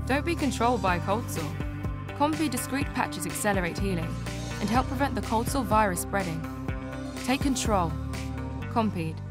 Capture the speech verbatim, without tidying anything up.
Don't be controlled by a cold sore. Compeed discrete patches accelerate healing and help prevent the cold sore virus spreading. Take control. Compeed.